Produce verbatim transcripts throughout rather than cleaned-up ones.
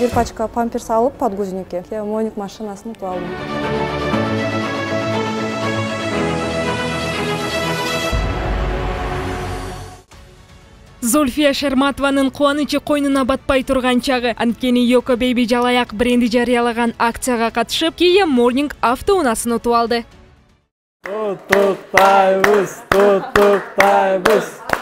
бир пачка памперс алып подгузникке Kia Morning машинасын утуп алдым. Зульфия Шерматованын кубанычы койнуна батпай турган чагы. Анткени Yoko Baby жалаяк бренди жарыялаган акцияга катышып, Kia Morning автоунаасын утуп алды. Туттуктайбыз, туттуктайбыз.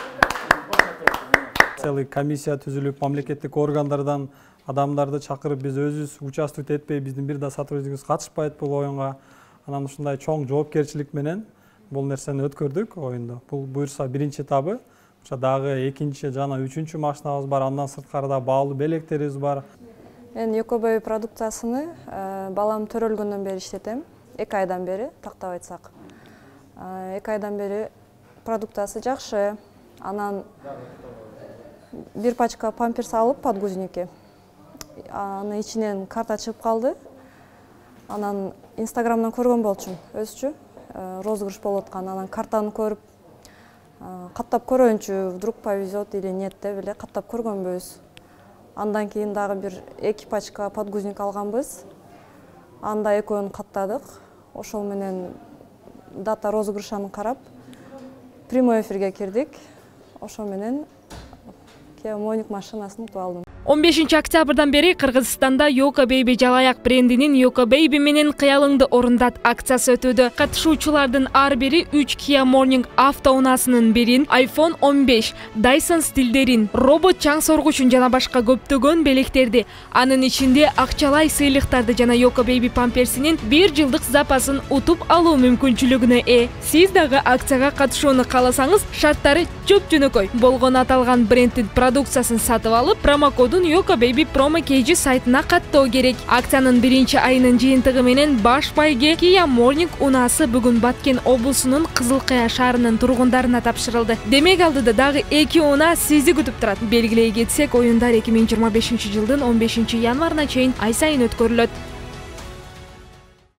Целый комиссия түзүлүп, мамлекеттик органдардан адамдарды чакырып, биз өзүбүз участвовать этпей, биздин бир да сотрудникибиз катышпайт бул оюнга. Анан ушундай чоң жоопкерчилик менен бул нерсени өткөрдүк оюнда. Бул буюрса биринчи этабы. Дагы экинчи жана үчүнчү машинабыз бар, андан сырткары да баалуу белектерибиз бар. Мен Yoko Baby продукциясыны балам төрөлгөндөн бери иштетем. эки айдан бери, тактап айтсак. эки айдан бери продукциясы жакшы. Анан бир пачка памперс алып подгузникке. Анын ичинен карта чыгып калды. Анан Инстаграмдан көргөн болчумун, өзчү розыгрыш болуп аткан. Анан картаны көрүп каттап көрөйүнчү, вдруг повезет или нет деп эле каттап көргөнбүз. Андан кийин дагы бир эки пачка подгузник алганбыз. Анда экөөнү каттадык. Ошол менен дата розыгрышын карап, прямой эфирге кирдик. Ошол менен Kia Morning машинасын утуп алдым. он бешинчи октябрдан бери Кыргызстанда Yoko Baby жалаяк брендинин Yoko Baby менен кыялыңды орундат акциясы өтүүдө. Катышуучулардын ар бири үч Kia Morning автоунаасынын бирин, iPhone он беш, Dyson стилдерин, робот чаң соргучун жана башка көптөгөн белектерди, анын ичинде акчалай сыйлыктарды жана Yoko Baby памперсинин бир жылдык запасын утуп алуу мүмкүнчүлүгүнө ээ. Сиз дагы акцияга катышууну кааласаңыз, шарттары жөп-жөнөкөй. Болгон аталган бренддин продукциясын сатып алып, промокодун Yoko Baby промо кейжи сайтына каттоо керек. Акциянын биринчи айынын жыйынтыгы менен баш байге Kia Morning унаасы бүгүн Баткен облусунун Кызыл Кая шаарынын тургундарына тапшырылды. Демек алдыда дагы эки унаа сизди күтүп турат. Белгилей кетсек, оюндар эки миң жыйырма бешинчи жылдын он бешинчи январына чейин ай сайын өткөрүлөт.